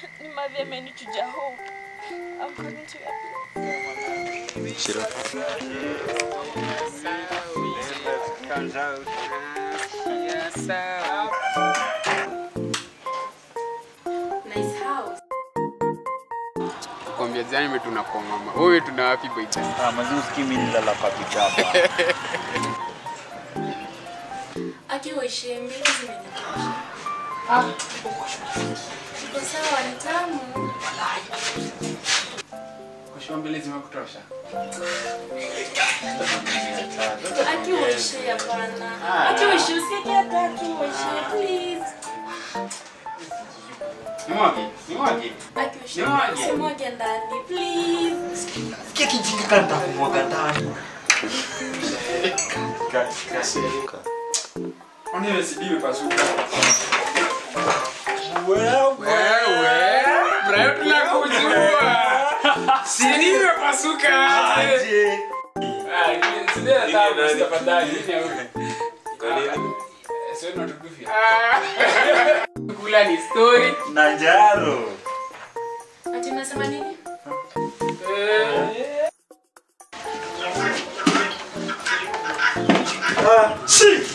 Nima amenituja home. I'm coming to your place. Shira. Comes out. Yes, sir. Nice house. Kwambia jana mimi tunakuwa mama. Wewe tuna wapi boy test? Mazi usikimi nilala kwa kitapa. Akiwa ishembe zimenitosha. Kwa sawa ni tamu. Kwa mbele zimekutosha. Akiwa ishe hapana. Akiwa ishe usikie hata akiwa ishe please. Nimwage. Akiwa ishe simwage ndani please. Sikia kijinga kanta kumwaga ndani. Wewe sidiwe pasuka. Wewe. Bro tunakujua. Sidiwe pasuka. Aje. Sidia tabu sitafadhali nini wewe? Sio natukufi. Kula ni story. Nanjaro. Ati unasema nini? Shi.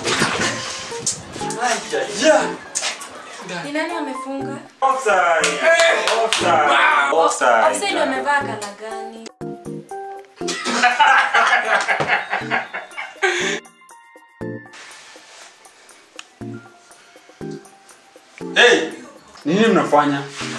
Ya. Ni nani amefunga? Offside. Offside. Offside amevaa kala gani? Hey, nini mnafanya?